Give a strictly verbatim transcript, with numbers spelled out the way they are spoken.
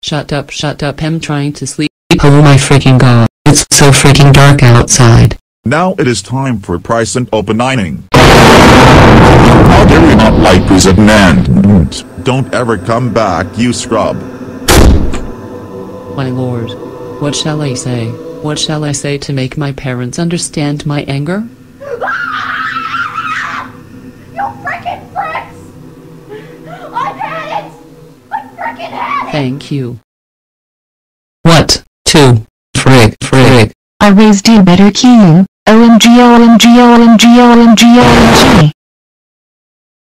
Shut up, shut up, I'm trying to sleep. Oh my freaking god, it's so freaking dark outside. Now it is time for price and opening. How dare you not like presentment? Don't ever come back, you scrub. My lord. What shall I say? What shall I say to make my parents understand my anger? You frickin' pricks! I've had it! I frickin' had it! Thank you. What? Two. Frig, frig. I raised you better, Caillou. O M G, O M G, O M G, O M G, O M G.